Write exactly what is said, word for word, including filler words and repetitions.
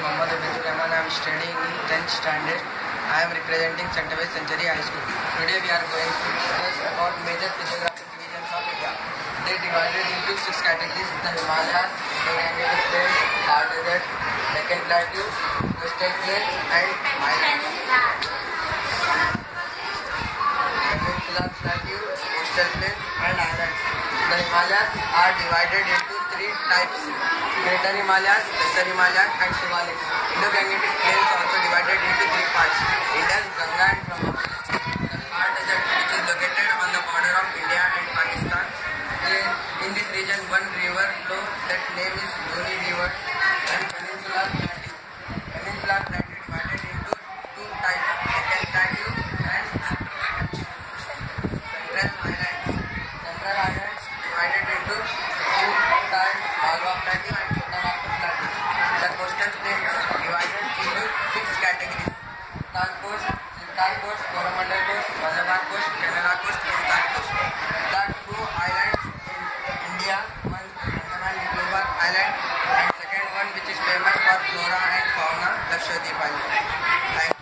Muhammad Abdul Rahman. I am studying in tenth standard. I am representing Central Century High School. Today we are going to discuss about major physiographic divisions of India. They divided into six categories: the Himalayas, the Gangetic Plains, Thar Desert, Deccan Plateau, Coastal Plains, and Highlands. Peninsula Plateau, Coastal Plains, and Islands. The Himalayas are divided into three types: Greater Himalayas, Lesser Himalayas, and Shivaliks. Indo-Gangetic Plains also divided into three parts: Indus, Ganga, and Brahmaputra. The Thar Desert, which is located on the border of India and Pakistan. In this region, one river flows. That name is Luni River. And Peninsula Plateau. Peninsula Plateau divided into two types: Deccan Plateau and Central Highlands. Central Highlands divided into two types: Malwa Plateau and Chotanagpur Plateau. The coastal plains divided into six categories: Sultan Coast, Sultan Coast, Coromandel Coast, Malabar Coast, Kerala Coast, and Konkan Coast. The two islands in India, one Andaman Nicobar Island, and second one which is famous for flora and fauna, Lakshadweep Island. Thank you.